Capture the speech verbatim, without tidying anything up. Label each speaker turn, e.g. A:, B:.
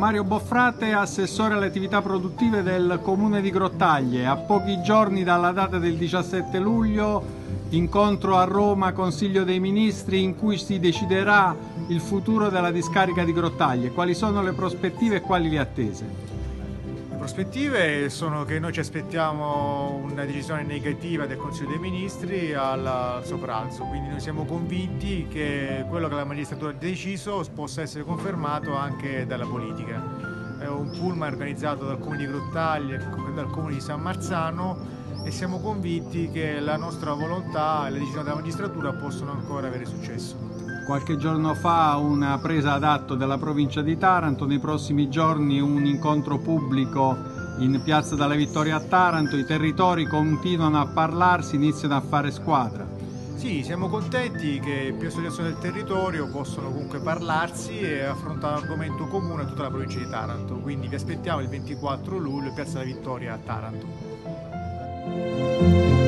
A: Mario Boffrate, assessore alle attività produttive del Comune di Grottaglie. A pochi giorni dalla data del diciassette luglio, incontro a Roma, Consiglio dei Ministri, in cui si deciderà il futuro della discarica di Grottaglie. Quali sono le prospettive e quali le attese?
B: Le prospettive sono che noi ci aspettiamo una decisione negativa del Consiglio dei Ministri al suo pranzo, quindi noi siamo convinti che quello che la magistratura ha deciso possa essere confermato anche dalla politica. È un pullman organizzato dal Comune di Grottaglie e dal Comune di San Marzano e siamo convinti che la nostra volontà e le decisioni della magistratura possono ancora avere successo.
A: Qualche giorno fa una presa d'atto della provincia di Taranto, nei prossimi giorni un incontro pubblico in Piazza della Vittoria a Taranto, i territori continuano a parlarsi, iniziano a fare squadra.
B: Sì, siamo contenti che più associazioni del territorio possono comunque parlarsi e affrontare un argomento comune a tutta la provincia di Taranto, quindi vi aspettiamo il ventiquattro luglio in Piazza della Vittoria a Taranto.